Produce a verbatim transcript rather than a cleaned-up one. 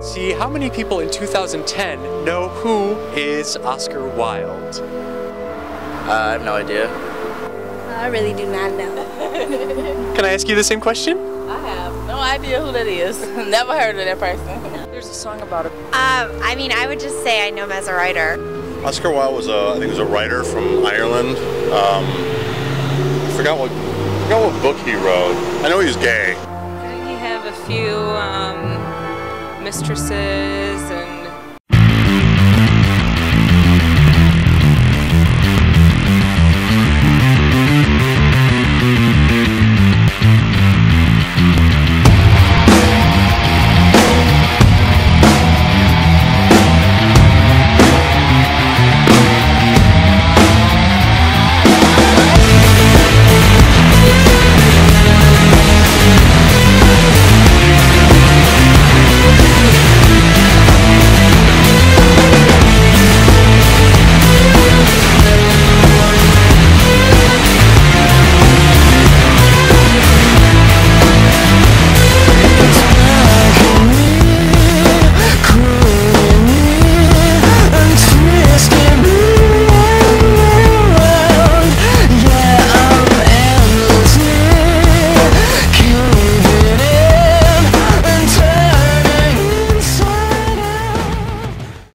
See, how many people in two thousand ten know who is Oscar Wilde? Uh, I have no idea. I really do not know. Can I ask you the same question? I have no idea who that is. Never heard of that person. There's a song about it. Um, I mean, I would just say I know him as a writer. Oscar Wilde was a, I think, he was a writer from Ireland. Um, I forgot what, I forgot what book he wrote. I know he was gay. Didn't he have a few um, mistresses and